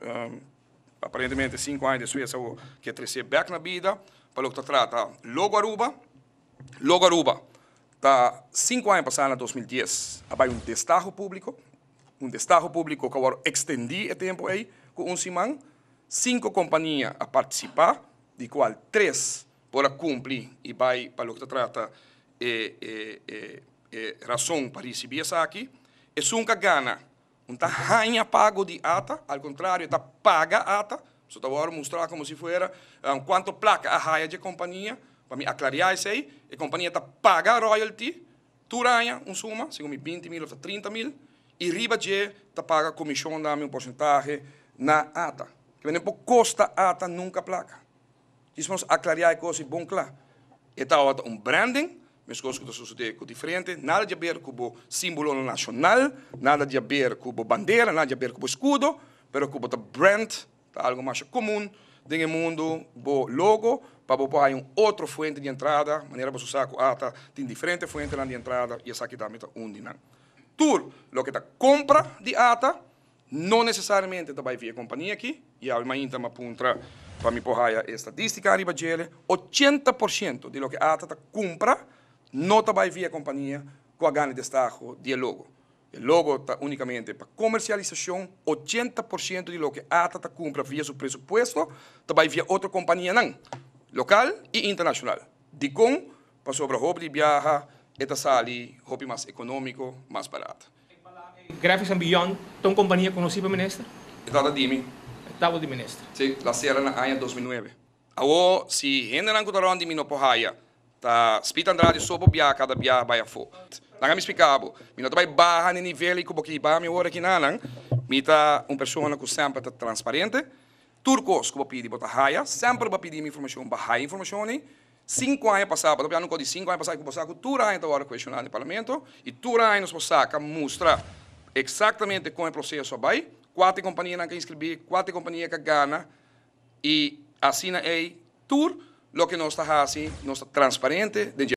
aparentemente 5 anos de Suécia que trazer back na vida, para o que trata logo Aruba, tá 5 anos passados, em 2010, havia um destaque público que agora extendi o tempo aí, com um semana, 5 companhias a participar, de qual 3 para cumprir e vai para o que trata razão para receber essa aqui, e nunca ganha. Não está ganha pago de ata, ao contrário, está paga ata. Só agora mostrar como se fosse quanto placa a raia de companhia, para me aclarar isso aí, a companhia está paga royalty, tu ranha suma, segundo 20 mil ou 30 mil, e riba de está paga comissão, dá-me porcentagem na ata. Que vem por custa ata nunca placa. Isso vamos aclarar a coisa bom claro. Está branding, mas coisas que sucedem diferente, nada de ver com o símbolo nacional, nada de ver com a bandeira, nada de ver com o escudo, mas com o brand, algo mais comum no mundo, o logo, para você outra fonte de entrada, maneira para usar com ata, tem diferentes fontes de entrada, e essa aqui também está dinan. Tudo o que está compra de ata, não necessariamente vai via companhia aqui, e a minha íntima punta para me porrar a estatística arriba de ele, 80% de lo que ata compra não vai via companhia com a ganho de destaque de logo. O logo está unicamente para comercialização, 80% de lo que ata compra via seu presupuesto, vai via outra companhia não, local e internacional. De com, para sobre roupa de viaja, esta sali, roupa mais econômico, mais barato. Graphics and Beyond, uma companhia conhecida, ministro? Estava de mim. Estava de ministro. Sim, la sera na ano 2009. Agora, se ainda não encontraram de mim no porraia, tá spita Andrade sobo bia cada bia vai a fo. Não me explicava, me não vai barra no nível e como que vai me hora aqui não, me tá pessoa que sempre tá transparente. Turcos que pedi botar raia, sempre vai pedir informação, barra informação né. 5 anos passados, eu não codi 5 anos passados que você sabe, tu ainda agora questionar no parlamento e tu ainda você sabe mostrar exatamente como é o processo vai. 4 companhias que inscrever, 4 companhias que ganham e assim é tudo o que nós está fazendo, nós está transparente.